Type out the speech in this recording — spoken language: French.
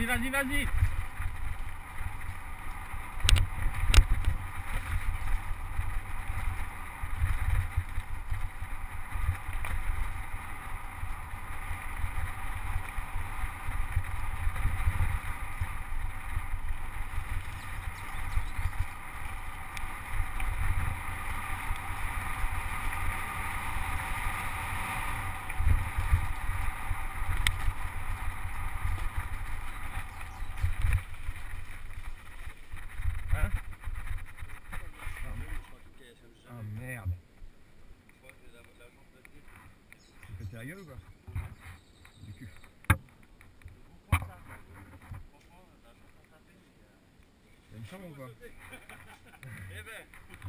Vas-y, vas-y, vas-y. Hein? Ah merde. Tu peux péter la gueule ou quoi? Du cul. T'as une chambre ou quoi?